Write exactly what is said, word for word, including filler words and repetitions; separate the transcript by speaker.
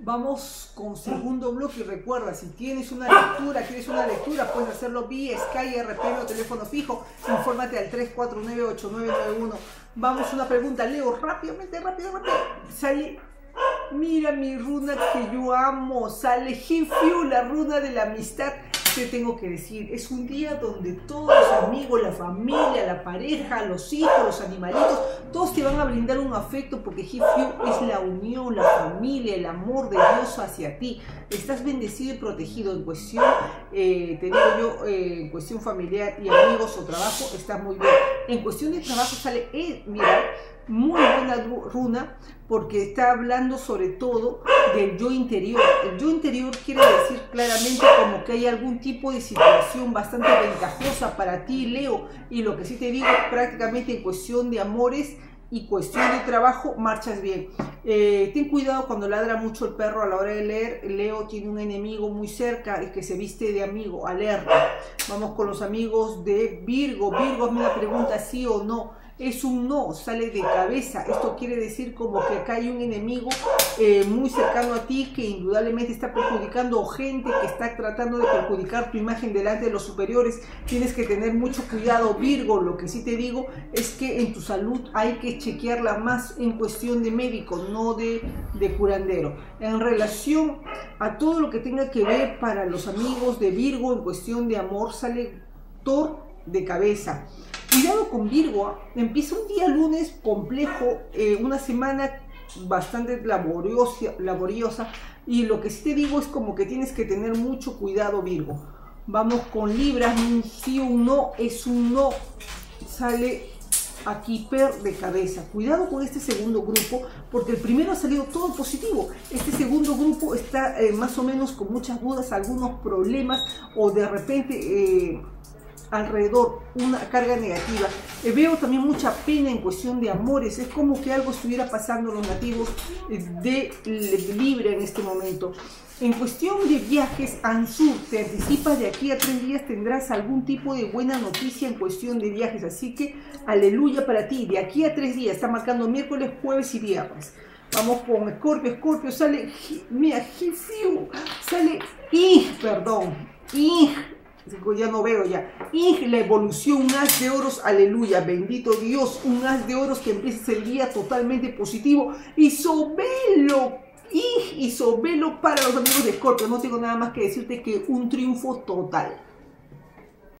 Speaker 1: Vamos con segundo bloque. Recuerda, si tienes una lectura, quieres una lectura, puedes hacerlo vía Sky, R P M o teléfono fijo. Infórmate al tres cuatro nueve, ocho nueve nueve uno. Vamos a una pregunta, Leo, rápidamente, rápido, rápido. Sale, mira mi runa que yo amo. Sale Hifiu, la runa de la amistad. Te tengo que decir, es un día donde todos los amigos, la familia, la pareja, los hijos, los animalitos, todos te van a brindar un afecto porque Hifiu es la unión, la familia, el amor de Dios hacia ti. Estás bendecido y protegido en cuestión, eh, te digo yo, eh, en cuestión familiar y amigos o trabajo, estás muy bien. En cuestión de trabajo sale, eh, mira, muy buena runa porque está hablando sobre todo del yo interior. El yo interior quiere decir claramente como que hay algún tipo de situación bastante ventajosa para ti, Leo, y lo que sí te digo, prácticamente en cuestión de amores y cuestión de trabajo marchas bien. Eh, ten cuidado cuando ladra mucho el perro a la hora de leer. Leo tiene un enemigo muy cerca y que se viste de amigo, alerta. Vamos con los amigos de Virgo. Virgo, hazme una pregunta, sí o no. Es un no, sale de cabeza. Esto quiere decir como que acá hay un enemigo eh, muy cercano a ti que indudablemente está perjudicando, o gente que está tratando de perjudicar tu imagen delante de los superiores. Tienes que tener mucho cuidado, Virgo. Lo que sí te digo es que en tu salud hay que chequearla más en cuestión de médico, no de, de curandero. En relación a todo lo que tenga que ver para los amigos de Virgo en cuestión de amor, sale Thor de cabeza. Cuidado con Virgo, empieza un día lunes complejo, eh, una semana bastante laboriosa, laboriosa, y lo que sí te digo es como que tienes que tener mucho cuidado, Virgo. Vamos con Libra, un sí o un no, es un no, sale aquí Per de cabeza. Cuidado con este segundo grupo porque el primero ha salido todo positivo. Este segundo grupo está eh, más o menos con muchas dudas, algunos problemas o de repente eh, alrededor una carga negativa. Eh, veo también mucha pena en cuestión de amores. Es como que algo estuviera pasando a los nativos de, de Libra en este momento. En cuestión de viajes, Ansur, te anticipas de aquí a tres días tendrás algún tipo de buena noticia en cuestión de viajes, así que aleluya para ti. De aquí a tres días, está marcando miércoles, jueves y viernes. Vamos con Escorpio. Escorpio sale, mira, Hifiu, sale I, perdón, I, ya no veo ya, I, la evolución, un as de oros, aleluya, bendito Dios, un as de oros que empieza el día totalmente positivo. Isobelo, I, Isobelo para los amigos de Escorpio. No tengo nada más que decirte que un triunfo total.